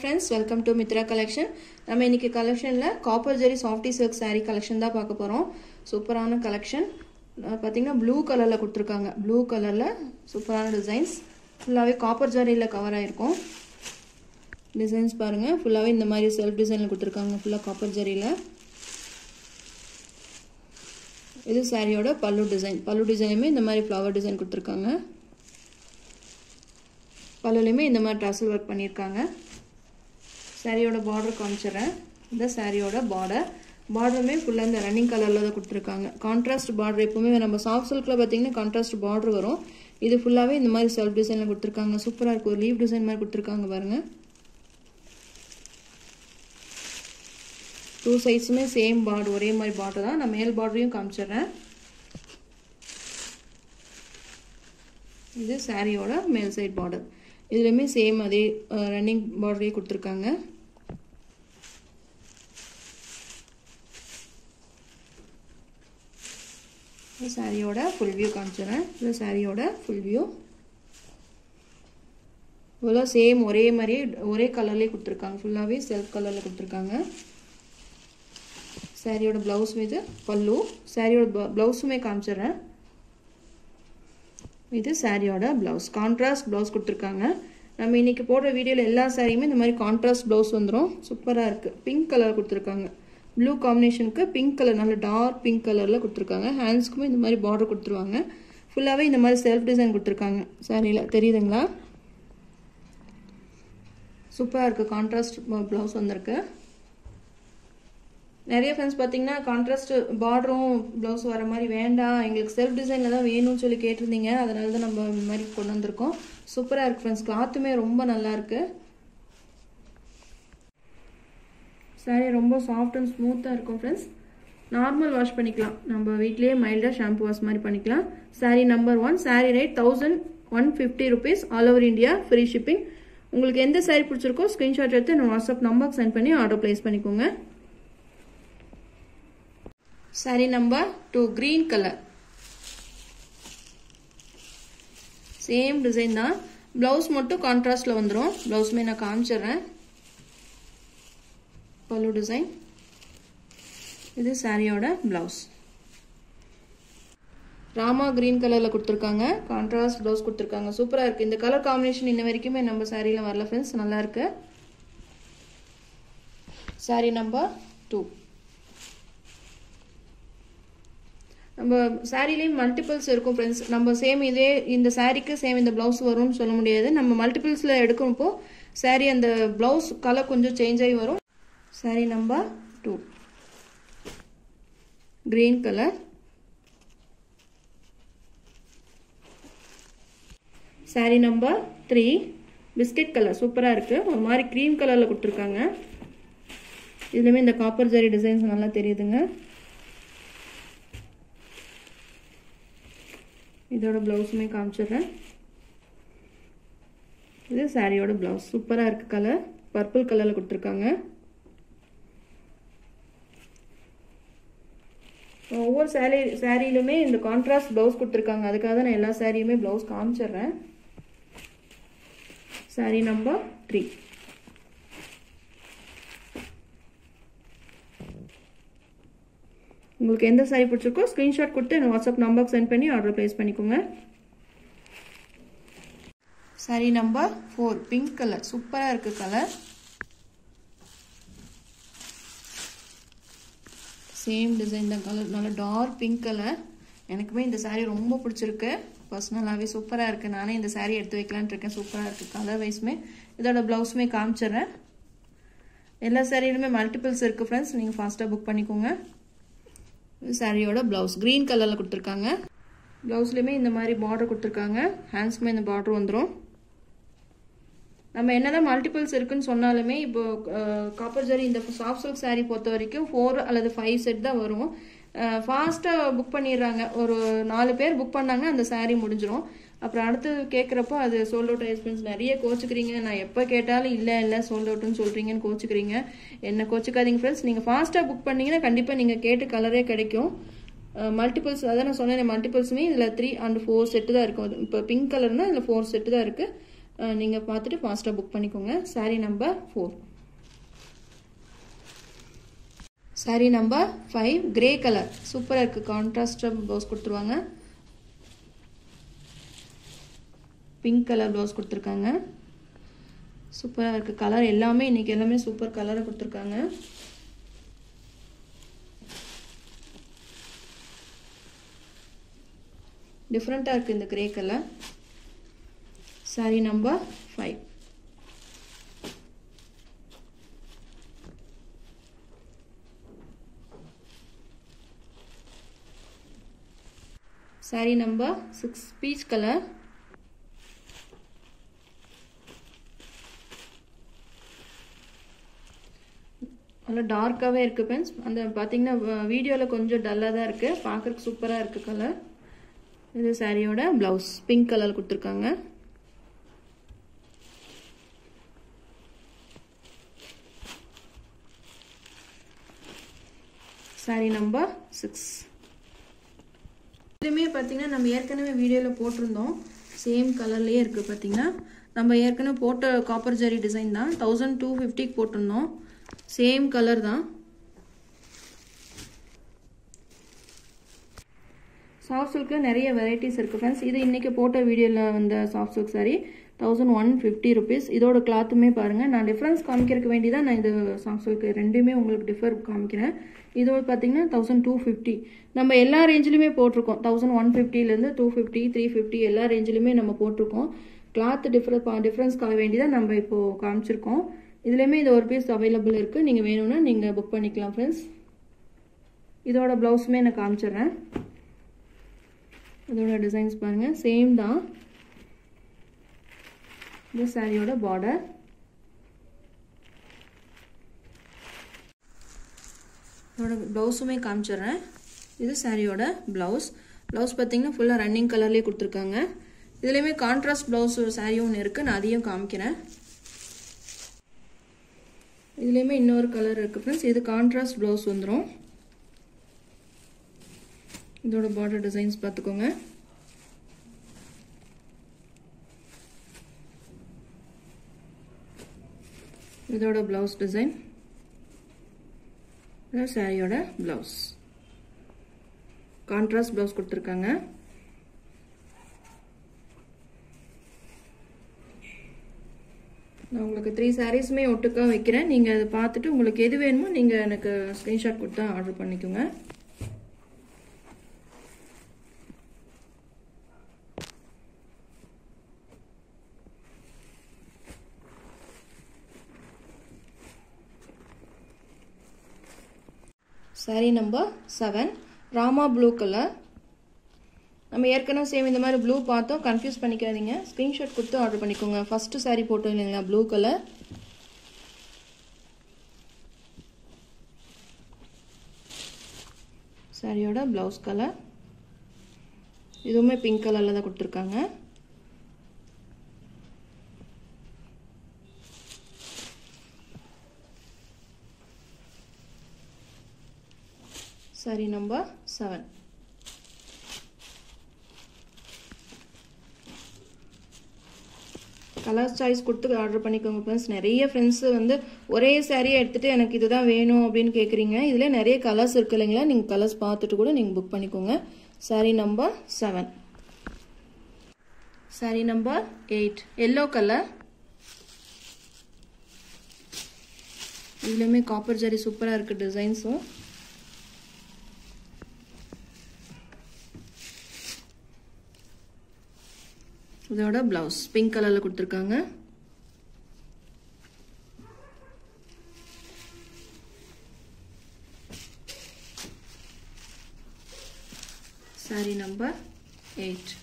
friends, welcome to Mithra collection. நம்ம இன்னைக்கு collectionல copper zari softy silk saree collection தான் பார்க்க போறோம். சூப்பரான collection. பாத்தீங்கன்னா blue கலர்ல கொடுத்திருக்காங்க. blue கலர்ல சூப்பரான டிசைன்ஸ். ஃபுல்லாவே copper zariல கவர் ஆயிருக்கும். டிசைன்ஸ் பாருங்க. ஃபுல்லாவே இந்த மாதிரி செல்ஃப் டிசைன்ல கொடுத்திருக்காங்க. ஃபுல்லா copper zariல. இது சாரியோட பல்லு டிசைன். பல்லு டிசைனுமே இந்த மாதிரி flower டிசைன் கொடுத்திருக்காங்க. பல்லுலயுமே இந்த மாதிரி டாசல் வர்க் பண்ணிருக்காங்க. சாரியோட பார்டர் காமிச்சறேன். இந்த சாரியோட பார்டருமே ஃபுல்லா இந்த ரன்னிங் கலர்ல தான் கொடுத்திருக்காங்க. கான்ட்ராஸ்ட் பார்டர் எப்பவுமே நம்ம சாஃப்ட் சில்க்ல பாத்தீங்கன்னா கான்ட்ராஸ்ட் பார்டர் வரும். இது ஃபுல்லாவே இந்த மாதிரி செல்ஃப் டிசைன்ல கொடுத்திருக்காங்க. சூப்பரா இருக்கு. ஒரு லீவ் டிசைன் மாதிரி கொடுத்திருக்காங்க பாருங்க. டூ சைட்ஸுமே சேம் பார்டர், ஒரே மாதிரி பார்டர் தான். நான் மேல் பார்டரையும் காமிச்சறேன். இது சாரியோட மேல் சைடு பார்டர். இதுலயுமே சேம் அதே ரன்னிங் பார்டரே கொடுத்திருக்காங்க. சாரியோட ஃபுல் வியூ காமிச்சறேன். இது சாரியோட ஃபுல் வியூ. இவ்வளோ சேம் ஒரே மாதிரி ஒரே கலர்லயே கொடுத்திருக்காங்க. ஃபுல்லாவே செல்ஃப் கலர்ல கொடுத்திருக்காங்க. சாரியோட பிளவுஸ் இது பல்லு. சாரியோட பிளவுஸுமே காமிச்சறேன். இது சாரியோட பிளவுஸ். கான்ட்ராஸ்ட் பிளவுஸ் கொடுத்திருக்காங்க. நம்ம இன்னைக்கு போடுற வீடியோல எல்லா சாரியுமே இந்த மாதிரி கான்ட்ராஸ்ட் பிளவுஸ் வந்துரும். சூப்பரா இருக்கு. பிங்க் கலர் கொடுத்திருக்காங்க. ப்ளூ காம்பினேஷனுக்கு பிங்க் கலர், நல்ல டார்க் பிங்க் கலர்ல கொடுத்திருக்காங்க. ஹேண்ட்ஸ்க்குமே இந்த மாதிரி பார்டர் கொடுத்துருவாங்க. ஃபுல்லாவே இந்த மாதிரி செல்ஃப் டிசைன் கொடுத்திருக்காங்க. சாரியில தெரியுதுங்களா? சூப்பரா இருக்கு. கான்ட்ராஸ்ட் பிளவுஸ் வந்திருக்கு. நிறைய ஃப்ரெண்ட்ஸ் பார்த்தீங்கன்னா கான்ட்ராஸ்ட் பார்டரும் ப்ளவுஸ் வர மாதிரி வேண்டாம், எங்களுக்கு செல்ஃப் டிசைனில் தான் வேணும்னு சொல்லி கேட்டிருந்தீங்க. அதனால தான் நம்ம இந்த மாதிரி கொண்டு வந்திருக்கோம். சூப்பராக இருக்குது ஃப்ரெண்ட்ஸ். கிளாத்துமே ரொம்ப நல்லா இருக்கு. சாரி ரொம்ப சாஃப்ட் அண்ட் ஸ்மூத்தாக இருக்கும் ஃப்ரெண்ட்ஸ். நார்மல் வாஷ் பண்ணிக்கலாம். நம்ம வீட்லேயே மைல்டாக ஷாம்பு வாஷ் மாதிரி பண்ணிக்கலாம். Saree number 1. Saree rate 1150 rupees. All over India. Free shipping. உங்களுக்கு எந்த சாரி பிடிச்சிருக்கோ ஸ்க்ரீன்ஷாட் எடுத்து நான் வாட்ஸ்அப் நம்பருக்கு சென்ட் பண்ணி ஆர்டர் பிளேஸ் பண்ணிக்கோங்க. Saree number 2. Green color. Same design தான். Blouse மட்டும் கான்ட்ராஸ்ட்ல வந்துரும். Blouseமே நான் காமிச்சறேன். பல்லு டிசைன். இது சாரியோட பிளவுஸ். ராமா கிரீன் கலர்ல கொடுத்திருக்காங்க. கான்ட்ராஸ்ட் பிளவுஸ் கொடுத்திருக்காங்க. சூப்பரா இருக்கு. இந்த கலர் காம்பினேஷன் இன்ன வரைக்குமே நம்ம சாரியில வரல ஃப்ரெண்ட்ஸ். நல்லா இருக்கு. சாரி நம்பர் 2. நம்ம சாரிலையும் மல்டிபிள்ஸ் இருக்கும் ஃப்ரெண்ட்ஸ். நம்ம சேம் இதே இந்த சாரிக்கு சேம் இந்த பிளவுஸ் வரும்னு சொல்ல முடியாது. நம்ம மல்டிபிள்ஸ்ல எடுக்கிறப்போ சாரி அந்த பிளவுஸ் கலர் கொஞ்சம் சேஞ்ச் ஆகி வரும். Saree number 2 green colour. Saree number 3 biscuit colour. சூப்பரா இருக்கு. ஒரு மாதிரி கிரீம் கலர்ல கொடுத்துருக்காங்க. இதுலயுமே இந்த காப்பர் ஜரி டிசைன்ஸ் நல்லா தெரியுதுங்க. இதோட பிளவுஸுமே காமிச்சிடுறேன். இது சாரியோட பிளவுஸ். சூப்பரா இருக்கு. கலர் பர்பிள் கலர்ல கொடுத்திருக்காங்க. ஒவ்வொரு சாரியிலுமே இந்த கான்ட்ராஸ்ட் பிளவுஸ் கொடுத்திருக்காங்க. அதுக்காக தான் நான் எல்லா சாரியுமே பிளவுஸ் காமிச்சிடுறேன். சாரி நம்பர் 3. உங்களுக்கு எந்த சாரி பிடிச்சிருக்கோ ஸ்கிரீன்ஷாட் கொடுத்து வாட்ஸ்அப் நம்பருக்கு சென்ட் பண்ணி ஆர்டர் பிளேஸ் பண்ணிக்கோங்க. Saree number 4 pink colour. சூப்பரா இருக்கு கலர். சேம் டிசைன் தான். கலர் நல்ல டார்க் பிங்க் கலர். எனக்குமே இந்த சாரி ரொம்ப பிடிச்சிருக்கு. பர்சனலாவே சூப்பரா இருக்கு. நானே இந்த சாரி எடுத்து வைக்கலான்னு இருக்கேன். சூப்பரா இருக்கு. கலர் வைஸ்மே இதோட பிளவுஸுமே காமிச்சிடுறேன். எல்லா சாரியிலுமே மல்டிபிள்ஸ் இருக்கு ஃப்ரெண்ட்ஸ். நீங்க ஃபாஸ்டா புக் பண்ணிக்கோங்க. சாரியோட பிளவுஸ் கிரீன் கலர்ல கொடுத்திருக்காங்க. பிளவுஸ்லயுமே இந்த மாதிரி பார்டர் கொடுத்திருக்காங்க. ஹேண்ட்ஸ்மே இந்த பார்டர் வந்துரும். நம்ம என்னதான் மல்டிபிள்ஸ் இருக்குன்னு சொன்னாலுமே இப்போ காப்பர் ஜரி இந்த சாஃப்ட் சில்க் சாரி பொறுத்த வரைக்கும் 4 அல்லது 5 செட் தான் வரும். ஃபாஸ்டா புக் பண்ணிடுறாங்க. ஒரு 4 பேர் புக் பண்ணாங்க அந்த சாரி முடிஞ்சிடும். அப்புறம் அடுத்து கேட்குறப்போ அது சோல்ட் அவுட் எக்ஸ்பென்ஸ் நிறைய கோச்சுக்கிறீங்க. நான் எப்போ கேட்டாலும் இல்லை சோல்ட் அவுட்னு சொல்கிறீங்கன்னு கோச்சுக்கிறீங்க. என்ன கோச்சுக்காதீங்க ஃப்ரெண்ட்ஸ். நீங்கள் ஃபாஸ்ட்டாக புக் பண்ணீங்கன்னா கண்டிப்பாக நீங்கள் கேட்டு கலரே கிடைக்கும். மல்டிபிள்ஸ் அதான் நான் சொன்னேன். மல்டிபிள்ஸுமே இதில் 3 and 4 செட்டு தான் இருக்கும். இப்போ பிங்க் கலர்னா இதில் 4 செட்டு தான் இருக்குது. நீங்கள் பார்த்துட்டு ஃபாஸ்ட்டாக புக் பண்ணிக்கோங்க. Saree number 4. Saree number 5 grey colour சூப்பராக இருக்குது. கான்ட்ராஸ்டாக ப்ளவுஸ் கொடுத்துருவாங்க. பிங்க் கலர் ப்ளவுஸ் கொடுத்துருக்காங்க. சூப்பராக இருக்குது. கலர் எல்லாமே இன்றைக்கி எல்லாமே சூப்பர் கலராக கொடுத்துருக்காங்க. டிஃப்ரெண்ட்டாக இருக்குது இந்த grey colour. Saree number 5. Saree number 6 peach colour. நல்லா டார்க்காகவே இருக்குது ஃப்ரெண்ட்ஸ். அந்த பார்த்தீங்கன்னா வீடியோவில் கொஞ்சம் டல்லாக தான் இருக்குது, பார்க்குறதுக்கு சூப்பராக இருக்குது கலர். இது சாரியோட ப்ளவுஸ் பிங்க் கலர் கொடுத்துருக்காங்க. சாரீ நம்பர் 6. இதுவுமே பார்த்தீங்கன்னா நம்ம ஏற்கனவே வீடியோவில் போட்டிருந்தோம், சேம் கலர்லேயே இருக்குது. பார்த்தீங்கன்னா நம்ம ஏற்கனவே போட்ட காப்பர் ஜரி டிசைன் தான், 1250 போட்டிருந்தோம். சேம் கலர் தான். சாஃப்ட் சில்கில் நிறைய வெரைட்டிஸ் இருக்குது ஃப்ரெண்ட்ஸ். இது இன்றைக்கி போட்ட வீடியோவில் வந்த சாஃப்ட் சில்க் சாரீ 1150 rupees. இதோட கிளாத்துமே பாருங்கள். நான் டிஃப்ரென்ஸ் காமிக்கிறதுக்கு வேண்டி தான் நான் இது சாஃப்ட் சில்க் ரெண்டுமே உங்களுக்கு டிஃபர் காமிக்கிறேன். இதோட பார்த்தீங்கன்னா 1250. நம்ம எல்லா ரேஞ்சிலுமே போட்டிருக்கோம். 1150லேருந்து 250, 350 எல்லா ரேஞ்சிலுமே நம்ம போட்டிருக்கோம். கிளாத் டிஃப்ரென்ஸ்க்காக வேண்டி தான் நம்ம இப்போது காமிச்சிருக்கோம். இதுலேயுமே இது ஒரு பீஸ் அவைலபிள் இருக்குது. நீங்கள் வேணும்னா நீங்கள் புக் பண்ணிக்கலாம் ஃப்ரெண்ட்ஸ். இதோட ப்ளவுஸுமே நான் காமிச்சிடுறேன். இதோட டிசைன்ஸ் பாருங்கள், சேம் தான். இந்த சாரியோட பார்டர். இதோட ப்ளவுஸுமே காமிச்சிடுறேன். இது சாரியோட ப்ளவுஸ். ப்ளவுஸ் பார்த்தீங்கன்னா ஃபுல்லாக ரன்னிங் கலர்லேயே கொடுத்துருக்காங்க. இதுலேயுமே கான்ட்ராஸ்ட் ப்ளவுஸ் சாரியும் ஒன்று இருக்குது, நான் அதையும் காமிக்கிறேன். இதுலேயுமே இன்னொரு கலர் இருக்குது ஃப்ரெண்ட்ஸ். இது கான்ட்ராஸ்ட் ப்ளவுஸ் வந்துடும். இதோட பார்டர் டிசைன்ஸ் பார்த்துக்கோங்க. இதோட ப்ளவுஸ் டிசைன். இது சாரியோட ப்ளவுஸ். கான்ட்ராஸ்ட் ப்ளவுஸ் கொடுத்துருக்காங்க. நான் உங்களுக்கு 3 சாரீஸுமே ஒட்டுக்கா வைக்கிறேன். நீங்கள் அதை பார்த்துட்டு உங்களுக்கு எது வேணுமோ நீங்கள் எனக்கு ஸ்க்ரீன்ஷாட் கொடுத்தா ஆர்டர் பண்ணிக்கோங்க. Saree number 7 Rama blue colour. நம்ம ஏற்கனவே சேம் இந்த மாதிரி ப்ளூ பார்த்தோம், கன்ஃபியூஸ் பண்ணிக்காதீங்க. ஸ்க்ரீன்ஷாட் கொடுத்து ஆர்டர் பண்ணிக்கோங்க. ஃபஸ்ட்டு சாரீ போட்டோம் இல்லைங்களா ப்ளூ கலர். சாரியோட ப்ளவுஸ் கலர். இதுவுமே பிங்க் கலரில் தான் கொடுத்துருக்காங்க. சாரீ நம்பர் 7. கலர் சாய்ஸ் கொடுத்து ஆர்டர் பண்ணிக்கோங்க ஃப்ரெண்ட்ஸ். நிறைய ஃப்ரெண்ட்ஸு வந்து ஒரே சாரியை எடுத்துகிட்டு எனக்கு இதுதான் வேணும் அப்படின்னு கேட்குறீங்க. இதில் நிறைய கலர்ஸ் இருக்குது இல்லைங்களா, நீங்கள் கலர்ஸ் பார்த்துட்டு கூட நீங்கள் புக் பண்ணிக்கோங்க. Saree number 7. Saree number 8 yellow colour. இதுலேயுமே காப்பர் ஜரி சூப்பராக இருக்குது டிசைன்ஸும். இதோட ப்ளவுஸ் பிங்க் கலரில் கொடுத்துருக்காங்க. Saree number 8.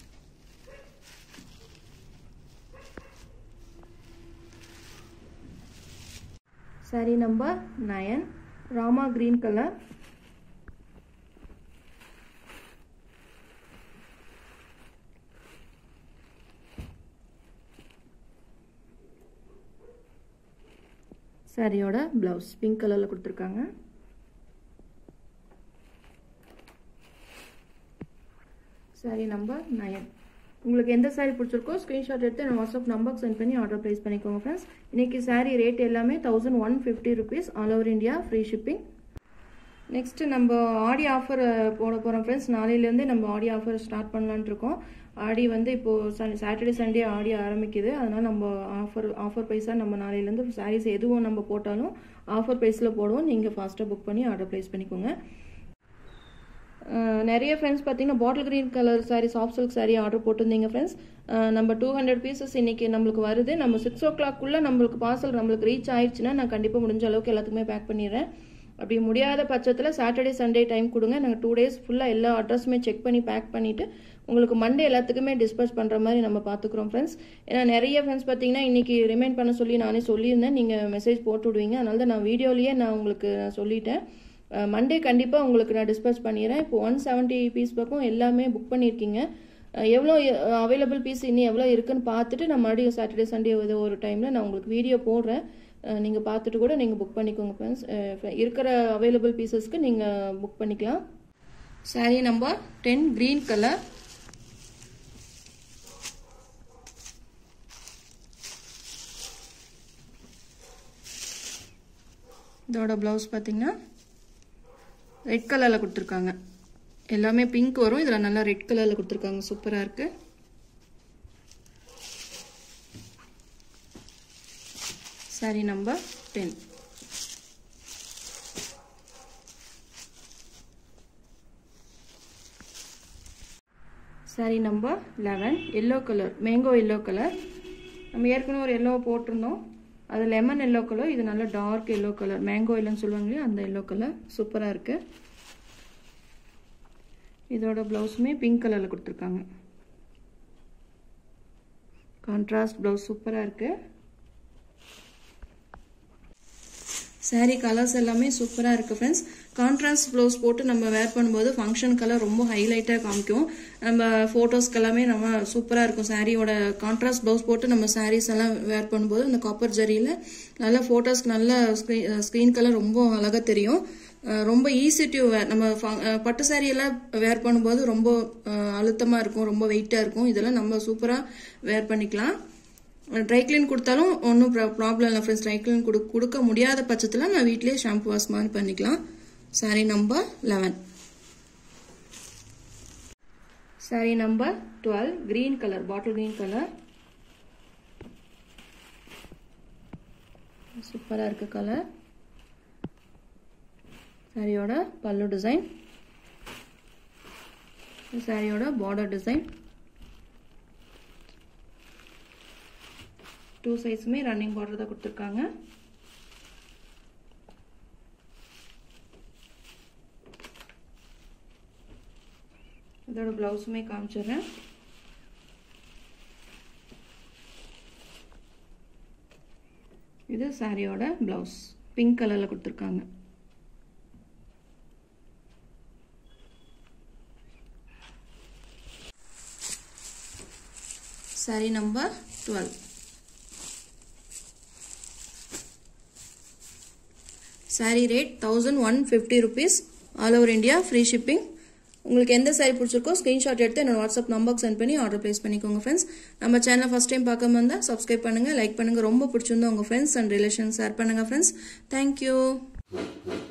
Saree number 9 Rama green colour. சாரியோட ப்ளவுஸ் பிங்க் கலரில் கொடுத்துருக்காங்க. சாரீ நம்பர் 9. உங்களுக்கு எந்த saree பிடிச்சிருக்கோ ஸ்கிரீன்ஷாட் எடுத்து நான் வாட்ஸ்அப் நம்பருக்கு சென்ட் பண்ணி ஆர்டர் பிளேஸ் பண்ணிக்கோங்க ஃப்ரெண்ட்ஸ். இன்னைக்கு saree ரேட் எல்லாமே 1150 rupees all over India free shipping. Next நம்ம ஆடி ஆஃபர் போட போகிறோம் ஃப்ரெண்ட்ஸ். நாளையிலேருந்து நம்ம ஆடி ஆஃபர் ஸ்டார்ட் பண்ணலான்னு இருக்கோம். ஆடி வந்து இப்போது சாட்டர்டே சண்டே ஆடி ஆரம்பிக்குது. அதனால் நம்ம ஆஃபர் ப்ரைஸாக நம்ம நாளையிலேருந்து சாரீஸ் எதுவும் நம்ம போட்டாலும் ஆஃபர் ப்ரைஸில் போடுவோம். நீங்கள் ஃபாஸ்ட்டாக புக் பண்ணி ஆர்டர் ப்ளேஸ் பண்ணிக்கோங்க. நிறைய ஃப்ரெண்ட்ஸ் பார்த்தீங்கன்னா bottle green colour saree soft silk saree order போட்டிருந்தீங்க ஃப்ரெண்ட்ஸ். நம்ம 200 பீசஸ் இன்றைக்கி நம்மளுக்கு வருது. நம்ம 6 o'clock நம்மளுக்கு பார்சல் நம்மளுக்கு ரீச் ஆயிடுச்சுன்னா நான் கண்டிப்பாக முடிஞ்ச அளவுக்கு எல்லாத்துக்குமே பேக் பண்ணிடுறேன். அப்படி முடியாத பட்சத்தில் சாட்டர்டே சண்டே டைம் கொடுங்க. நாங்கள் 2 days ஃபுல்லாக எல்லா அட்ரஸுமே செக் பண்ணி பேக் பண்ணிவிட்டு உங்களுக்கு மண்டே எல்லாத்துக்குமே டிஸ்பேச் பண்ணுற மாதிரி நம்ம பார்த்துக்குறோம் ஃப்ரெண்ட்ஸ். ஏன்னா நிறைய ஃப்ரெண்ட்ஸ் பார்த்தீங்கன்னா இன்றைக்கி ரிமைண்ட் பண்ண சொல்லி நானே சொல்லியிருந்தேன். நீங்கள் மெசேஜ் போட்டு விடுவீங்க. அதனால தான் நான் வீடியோலேயே நான் உங்களுக்கு சொல்லிட்டேன். மண்டே கண்டிப்பாக உங்களுக்கு நான் டிஸ்பேச் பண்ணிடுறேன். இப்போ 170 பீஸ் பக்கம் எல்லாமே புக் பண்ணியிருக்கீங்க. எவ்வளோ அவைலபிள் பீஸ் இன்னும் எவ்வளோ இருக்குன்னு பார்த்துட்டு நான் மறுபடியும் சாட்டர்டே சண்டே ஏதோ ஒரு டைமில் நான் உங்களுக்கு வீடியோ போடுறேன். நீங்கள் பார்த்துட்டு கூட நீங்கள் புக் பண்ணிக்கோங்க ஃப்ரெண்ட்ஸ். இருக்கிற அவைலபிள் பீசஸ்க்கு நீங்கள் புக் பண்ணிக்கலாம். Saree number 10 green colour. இதோட ப்ளவுஸ் பார்த்தீங்கன்னா ரெட் கலரில் கொடுத்துருக்காங்க. எல்லாமே பிங்க் வரும். இதில் நல்லா ரெட் கலரில் கொடுத்துருக்காங்க. சூப்பராக இருக்குது. Saree number 10. Saree number 11 yellow colour, mango yellow colour. நம்ம ஏற்கனவே ஒரு எல்லோ போட்டிருந்தோம். அது லெமன் எல்லோ கலர். இது நல்ல டார்க் எல்லோ கலர், மேங்கோ எல்லோன்னு சொல்லுவாங்க இல்லையா, அந்த எல்லோ கலர் சூப்பராக இருக்குது. இதோட ப்ளவுஸுமே பிங்க் கலரில் கொடுத்துருக்காங்க. கான்ட்ராஸ்ட் ப்ளவுஸ் சூப்பராக இருக்குது. சாரீ கலர்ஸ் எல்லாமே சூப்பராக இருக்குது ஃப்ரெண்ட்ஸ். கான்ட்ராஸ்ட் ப்ளவுஸ் போட்டு நம்ம வேர் பண்ணும்போது ஃபங்க்ஷன் கலர் ரொம்ப ஹைலைட்டாக காமிக்கும். நம்ம ஃபோட்டோஸ்க்கு எல்லாமே நம்ம சூப்பராக இருக்கும். சாரியோட கான்ட்ராஸ்ட் ப்ளவுஸ் போட்டு நம்ம சாரீஸ் எல்லாம் வேர் பண்ணும்போது அந்த காப்பர் ஜரியில் நல்ல ஃபோட்டோஸ்க்கு நல்ல ஸ்க்ரீன் கலர் ரொம்ப அழகாக தெரியும். ரொம்ப ஈஸி டு வேர். நம்ம பட்டு சாரியெல்லாம் வேர் பண்ணும்போது ரொம்ப அழுத்தமாக இருக்கும், ரொம்ப வெயிட்டாக இருக்கும். இதெல்லாம் நம்ம சூப்பராக வேர் பண்ணிக்கலாம். ட்ரை கிளீன் கொடுத்தாலும் ஒன்றும் ப்ராப்ளம் இல்லை ஃப்ரெண்ட்ஸ். ட்ரை கிளீன் கொடுக்க முடியாத பட்சத்தில் நான் வீட்டிலேயே ஷாம்பு வாஷ் மாதிரி பண்ணிக்கலாம். Saree number 11. Saree number 12 green colour, bottle green colour. சூப்பராக இருக்கு கலர். சாரியோட பல்லு டிசைன், சாரியோட பார்டர் டிசைன். 2 சைஸுமே ரன்னிங் பார்டர் தான் கொடுத்துருக்காங்க. இதோட பிளவுஸுமே காமிச்சிடுறேன். இது சாரியோட பிளவுஸ் பிங்க் கலர்ல கொடுத்துருக்காங்க. Saree number 12. Saree rate 1150 rupees all over India free shipping. உங்களுக்கு எந்த சாரீ பிடிச்சிருக்கோ ஸ்க்ரீன்ஷாட் எடுத்து என்னோட வாட்ஸ்அப் நம்பருக்கு சென்ட் பண்ணி ஆர்டர் பிளேஸ் பண்ணிக்கோங்க ஃப்ரெண்ட்ஸ். நம்ம சேனலை ஃபர்ஸ்ட் டைம் பார்க்க வந்தால் சப்ஸ்கிரைப் பண்ணுங்கள், லைக் பண்ணுங்கள். ரொம்ப பிடிச்சிருந்தா உங்கள் ஃப்ரெண்ட்ஸ் அண்ட் ரிலேஷன்ஸ் ஷேர் பண்ணுங்கள் ஃப்ரெண்ட்ஸ். தேங்க்யூ.